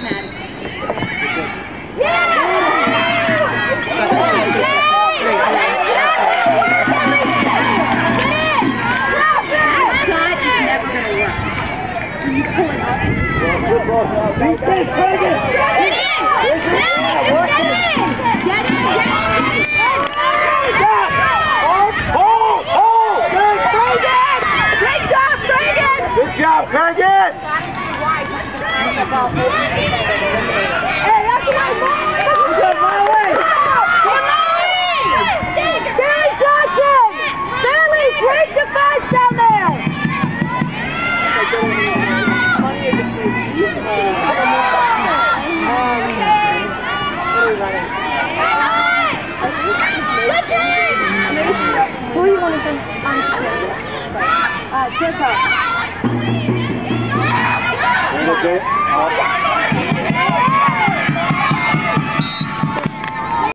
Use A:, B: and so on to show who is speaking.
A: Good job, Fergus!
B: Hey, that's my ball!
A: Good, Molly!
B: Stanley Johnson! Stanley, break the fence down there! Who are you wanting from? Chipper.
A: Okay.